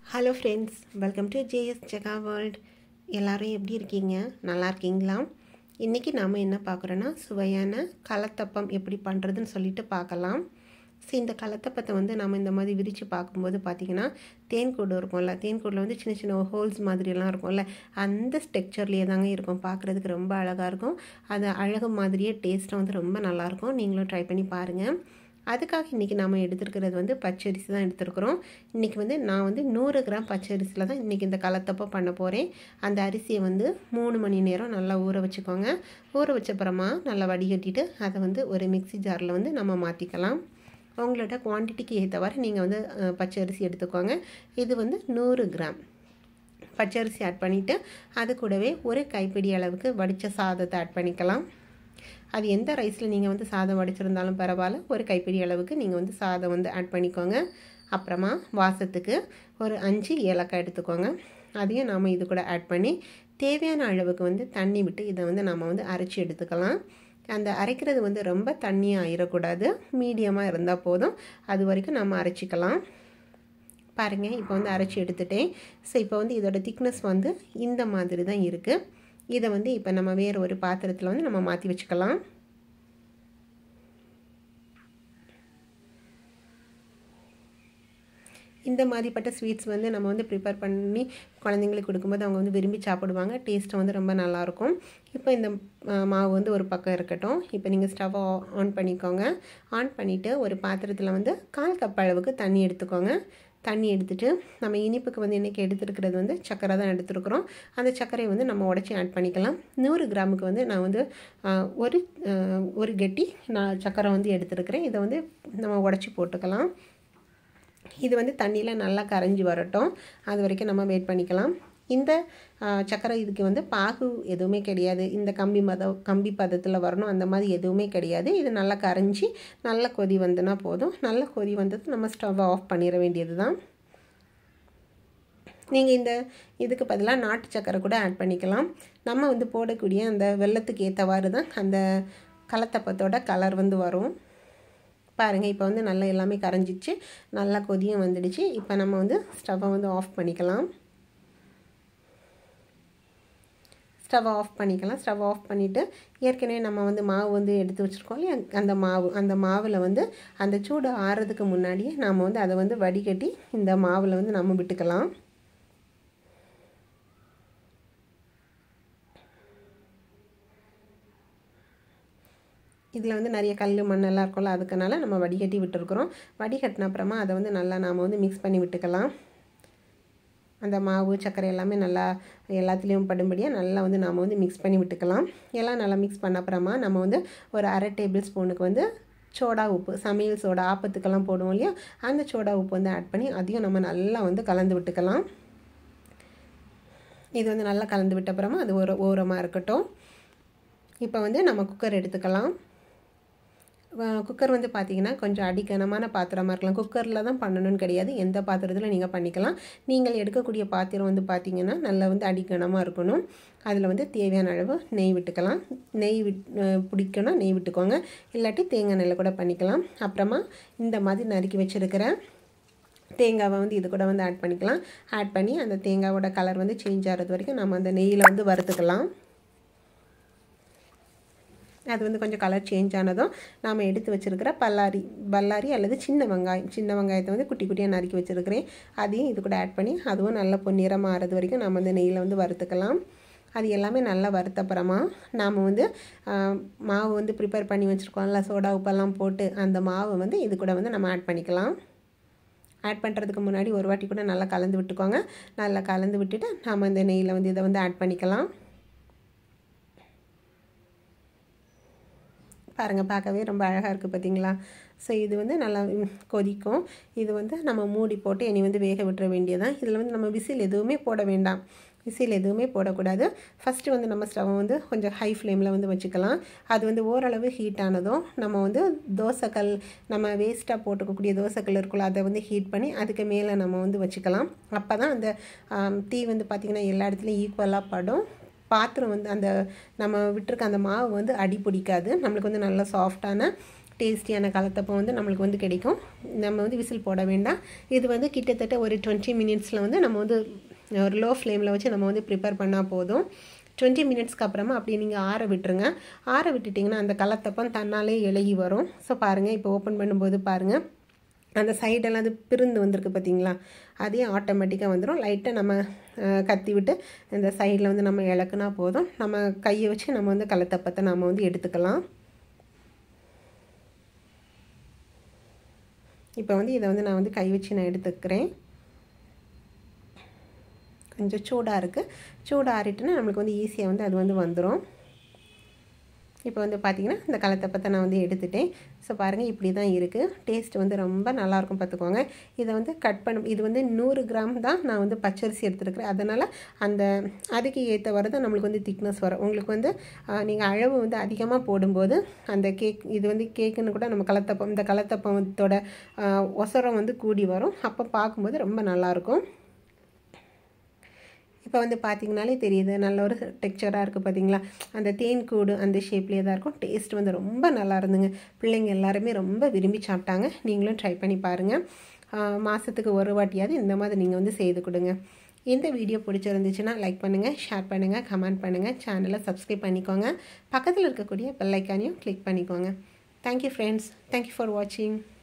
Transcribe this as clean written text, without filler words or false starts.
Hello friends, welcome to JS Jega world. எல்லோரும் எப்படி இருக்கீங்க? நல்லா இருக்கீங்களா? இன்றைக்கி நாம் என்ன பார்க்குறோன்னா, சுவையான கலத்தப்பம் எப்படி பண்ணுறதுன்னு சொல்லிட்டு பார்க்கலாம். ஸோ இந்த கலத்தப்பத்தை நம்ம இந்த மாதிரி விரித்து பார்க்கும்போது பார்த்திங்கன்னா, தேன்கூடு இருக்கும்ல, தேன்கூடில் சின்ன சின்ன ஹோல்ஸ் மாதிரியெல்லாம் இருக்கும்ல, அந்த ஸ்ட்ரக்சர்லேயே தாங்க இருக்கும். பார்க்குறதுக்கு ரொம்ப அழகாக இருக்கும். அது அழகு மாதிரியே டேஸ்ட்டும் ரொம்ப நல்லாயிருக்கும். நீங்களும் ட்ரை பண்ணி பாருங்கள். அதுக்காக இன்றைக்கி நாம் எடுத்துருக்கிறது பச்சரிசி தான் எடுத்துருக்குறோம். இன்றைக்கி நான் 100 கிராம் பச்சரிசியில் தான் இன்றைக்கி இந்த கலத்தப்பம் பண்ண போகிறேன். அந்த அரிசியை 3 மணி நேரம் நல்லா ஊற வச்சுக்கோங்க. ஊற வச்சப்புறமா நல்லா வடிகட்டிட்டு அதை ஒரு மிக்சி ஜாரில் நம்ம மாற்றிக்கலாம். உங்களோட குவான்டிட்டிக்கு ஏற்றவாறு நீங்கள் பச்சரிசி எடுத்துக்கோங்க. இது 100 கிராம் பச்சரிசி ஆட் பண்ணிவிட்டு அது கூடவே ஒரு கைப்பிடி அளவுக்கு வடித்த சாதத்தை ஆட் பண்ணிக்கலாம். அது எந்த ரைஸில் நீங்கள் சாதம் வடிச்சிருந்தாலும் பரவாயில்ல, ஒரு கைப்பிடி அளவுக்கு நீங்கள் சாதம் ஆட் பண்ணிக்கோங்க. அப்புறமா வாசத்துக்கு ஒரு 5 ஏலக்காய் எடுத்துக்கோங்க. அதையும் நாம் இது கூட ஆட் பண்ணி தேவையான அளவுக்கு தண்ணி விட்டு இதை நம்ம அரைச்சி எடுத்துக்கலாம். அந்த அரைக்கிறது ரொம்ப தண்ணியாக ஆயிடக்கூடாது, மீடியமாக இருந்தால் போதும். அது வரைக்கும் நம்ம அரைச்சிக்கலாம். பாருங்கள், இப்போ அரைச்சி எடுத்துட்டேன். ஸோ இப்போ இதோட திக்னஸ் இந்த மாதிரி தான் இருக்குது. இதை இப்போ நம்ம வேறு ஒரு பாத்திரத்தில் நம்ம மாற்றி வச்சுக்கலாம். இந்த மாதிரிப்பட்ட ஸ்வீட்ஸ் நம்ம ப்ரிப்பேர் பண்ணி குழந்தைங்களுக்கு கொடுக்கும்போது அவங்க விரும்பி சாப்பிடுவாங்க. டேஸ்ட்டு ரொம்ப நல்லாயிருக்கும். இப்போ இந்த மாவு ஒரு பக்கம் இருக்கட்டும். இப்போ நீங்கள் ஸ்டவ்வை ஆன் பண்ணிக்கோங்க. ஆன் பண்ணிவிட்டு ஒரு பாத்திரத்தில் 1/4 கப் அளவுக்கு தண்ணி எடுத்துக்கோங்க. தண்ணி எடுத்துகிட்டு நம்ம இனிப்புக்கு இன்றைக்கி எடுத்துருக்கிறது சர்க்கரை தான் எடுத்துருக்குறோம். அந்த சர்க்கரையை நம்ம உடச்சி ஆட் பண்ணிக்கலாம். 100 கிராமுக்கு நான் ஒரு கெட்டி நான் சர்க்கரை எடுத்துருக்கிறேன். இதை நம்ம உடச்சி போட்டுக்கலாம். இது தண்ணியில் நல்லா கரைஞ்சி வரட்டும். அது வரைக்கும் நம்ம வெயிட் பண்ணிக்கலாம். இந்த சர்க்கரை இதுக்கு பாகு எதுவுமே கிடையாது. இந்த கம்பி பதத்தில் வரணும் அந்த மாதிரி எதுவுமே கிடையாது. இது நல்லா கரைஞ்சி நல்ல கொதி வந்துன்னா போதும். நல்ல கொதி வந்தது நம்ம ஸ்டவ்வை ஆஃப் பண்ணிட வேண்டியது தான். நீங்கள் இதுக்கு பதிலாக நாட்டு சர்க்கரை கூட ஆட் பண்ணிக்கலாம். நம்ம போடக்கூடிய அந்த வெல்லத்துக்கு ஏற்றவாறு தான் அந்த கலத்தப்பத்தோட கலர் வரும். பாருங்கள், இப்போ நல்லா எல்லாமே கரைஞ்சிச்சு, நல்லா கொதியும் வந்துடுச்சு. இப்போ நம்ம ஸ்டவ்வை ஆஃப் பண்ணிக்கலாம். ஸ்டவ் ஆஃப் பண்ணிவிட்டு ஏற்கனவே நம்ம மாவு எடுத்து வச்சுருக்கோம் இல்லையா, அந்த மாவில் அந்த சூடு ஆறுறதுக்கு முன்னாடியே நாம் அதை வடிகட்டி இந்த மாவில் நம்ம விட்டுக்கலாம். இதில் நிறைய கல் மண்ணெல்லாம் இருக்கும்ல, அதுக்குனால நம்ம வடிகட்டி விட்டுருக்குறோம். வடிகட்டின அப்புறமா அதை நல்லா நாம் மிக்ஸ் பண்ணி விட்டுக்கலாம். அந்த மாவு சர்க்கரை எல்லாமே நல்லா எல்லாத்துலேயும் படும்படியாக நல்லா நாம் மிக்ஸ் பண்ணி விட்டுக்கலாம். எல்லாம் நல்லா மிக்ஸ் பண்ண அப்புறமா நம்ம ஒரு 1/2 டேபிள் ஸ்பூனுக்கு சோடா உப்பு, சமையல் சோடா ஆப்பத்துக்கெல்லாம் போடுவோம் இல்லையா, அந்த சோடா உப்பு ஆட் பண்ணி அதையும் நம்ம நல்லா கலந்து விட்டுக்கலாம். இது நல்லா கலந்து விட்ட அப்புறமா அது ஒரு ஓரமாக இருக்கட்டும். இப்போ நம்ம குக்கர் எடுத்துக்கலாம். குக்கர் பார்த்திங்கன்னா கொஞ்சம் அடிக்கனமான பாத்திரமாக இருக்கலாம். குக்கரில் தான் பண்ணணும்னு கிடையாது, எந்த பாத்திரத்தில் நீங்கள் பண்ணிக்கலாம். நீங்கள் எடுக்கக்கூடிய பாத்திரம் பார்த்திங்கன்னா நல்லா அடிக்கனமாக இருக்கணும். அதில் தேவையான அளவு நெய் விட்டுக்கலாம். நெய் பிடிக்கணும்னா நெய் விட்டுக்கோங்க, இல்லாட்டி தேங்காய் எண்ணெயில் கூட பண்ணிக்கலாம். அப்புறமா இந்த மாதிரி நறுக்கி வச்சுருக்கிற தேங்காவை இது கூட ஆட் பண்ணிக்கலாம். ஆட் பண்ணி அந்த தேங்காவோட கலர் சேஞ்ச் ஆகிறது வரைக்கும் நம்ம அந்த நெய்யில் வறுத்துக்கலாம். அது கொஞ்சம் கலர் சேஞ்ச் ஆனதும் நாம் எடுத்து வச்சுருக்கிற பல்லாரி அல்லது சின்ன வெங்காயத்தை குட்டி குட்டியாக நறுக்கி வச்சுருக்கிறேன். அதையும் இது கூட ஆட் பண்ணி அதுவும் நல்லா பொன்னிறமாக ஆறது வரைக்கும் நம்ம அந்த நெய்யில் வறுத்துக்கலாம். அது எல்லாமே நல்லா வறுத்தப்புறமா நாம் மாவு ப்ரிப்பேர் பண்ணி வச்சுருக்கோம்ல, சோடா உப்பெல்லாம் போட்டு அந்த மாவை இது கூட நம்ம ஆட் பண்ணிக்கலாம். ஆட் பண்ணுறதுக்கு முன்னாடி ஒரு வாட்டி கூட நல்லா கலந்து விட்டுக்கோங்க. நல்லா கலந்து விட்டுட்டு நாம் இந்த நெய்யில் இதை ஆட் பண்ணிக்கலாம். பாருங்கள், பார்க்கவே ரொம்ப அழகாக இருக்குது பார்த்திங்களா? ஸோ இது நல்லா கொதிக்கும். இது நம்ம மூடி போட்டு இனி வேக விட்டுற வேண்டியதான். இதில் நம்ம விசில் எதுவுமே போட வேண்டாம். விசில் எதுவுமே போடக்கூடாது. ஃபஸ்ட்டு நம்ம ஸ்டவ் கொஞ்சம் ஹை ஃப்ளேமில் வச்சுக்கலாம். அது ஓரளவு ஹீட் ஆனதும் நம்ம தோசைக்கல், நம்ம வேஸ்ட்டாக போட்டுக்கக்கூடிய தோசைக்கல் இருக்குல்ல, அதை ஹீட் பண்ணி அதுக்கு மேலே நம்ம வச்சுக்கலாம். அப்போ தான் அந்த தீ பார்த்திங்கன்னா எல்லா இடத்துலையும் ஈக்குவலாக படும். பாத்திரம் அந்த நம்ம விட்டுருக்க அந்த மாவு அடி பிடிக்காது. நம்மளுக்கு நல்லா சாஃப்டான டேஸ்டியான கலத்தப்பம் வந்து நம்மளுக்கு வந்து கிடைக்கும். நம்ம வந்து விசில் போட வேண்டாம். இது வந்து கிட்டத்தட்ட ஒரு 20 மினிட்ஸில் வந்து நம்ம வந்து ஒரு லோ ஃப்ளேமில் வச்சு நம்ம வந்து ப்ரிப்பேர் பண்ணால் போதும். 20 மினிட்ஸ்க்கு அப்புறமா அப்படியே நீங்கள் ஆற விட்டுருங்க. ஆற விட்டுட்டிங்கன்னா அந்த கலத்தப்பம் தன்னாலே இலகி வரும். ஸோ பாருங்கள், இப்போ ஓப்பன் பண்ணும்போது பாருங்கள், அந்த சைடெல்லாம் அது பிரிந்து வந்திருக்கு பார்த்தீங்களா, அதே ஆட்டோமேட்டிக்காக வந்துடும். லைட்டாக நம்ம கத்தி விட்டு இந்த சைடில் வந்து நம்ம இலக்குனா போதும். நம்ம கையை வச்சு நம்ம வந்து கலத்தப்பத்தை நம்ம வந்து எடுத்துக்கலாம். இப்போ வந்து இதை வந்து நான் வந்து கை வச்சு நான் எடுத்துக்கிறேன். கொஞ்சம் சூடாக இருக்குது. சூடாக ஆறிட்டுன்னா நம்மளுக்கு வந்து ஈஸியாக வந்து அது வந்து வந்துடும். இப்போ வந்து பார்த்திங்கன்னா இந்த கலத்தப்பத்தை நான் வந்து எடுத்துட்டேன். ஸோ பாருங்கள், இப்படி தான் இருக்குது. டேஸ்ட் வந்து ரொம்ப நல்லாயிருக்கும் பார்த்துக்கோங்க. இதை வந்து கட் பண்ண, இது வந்து 100 கிராம் தான் நான் வந்து பச்சரிசி எடுத்துருக்கிறேன். அதனால் அந்த அதுக்கு ஏற்ற வரை தான் நம்மளுக்கு வந்து திக்னஸ் வரும். உங்களுக்கு வந்து நீங்கள் அளவு வந்து அதிகமாக போடும்போது அந்த கேக், இது வந்து கேக்குன்னு கூட நம்ம கலத்தப்பம், இந்த கலத்தப்பத்தோட ஒசரம் வந்து கூடி வரும். அப்போ பார்க்கும்போது ரொம்ப நல்லாயிருக்கும். இப்போ வந்து பார்த்திங்கனாலே தெரியுது, நல்ல ஒரு டெக்ஸ்சராக இருக்குது பார்த்தீங்களா. அந்த தேன் கூடு அந்த ஷேப்லேயே தான் இருக்கும். டேஸ்ட் வந்து ரொம்ப நல்லா இருந்துங்க. பிள்ளைங்க எல்லாருமே ரொம்ப விரும்பி சாப்பிட்டாங்க. நீங்களும் ட்ரை பண்ணி பாருங்கள். மாதத்துக்கு ஒரு வாட்டியாவது இந்த மாதிரி நீங்கள் வந்து செய்து கொடுங்க. இந்த வீடியோ பிடிச்சிருந்துச்சுன்னா லைக் பண்ணுங்கள், ஷேர் பண்ணுங்கள், கமெண்ட் பண்ணுங்கள், சேனலை சப்ஸ்கிரைப் பண்ணிக்கோங்க. பக்கத்தில் இருக்கக்கூடிய பெல் ஐக்கானையும் கிளிக் பண்ணிக்கோங்க. Thank you friends. தேங்க்யூ ஃபார் வாட்சிங்.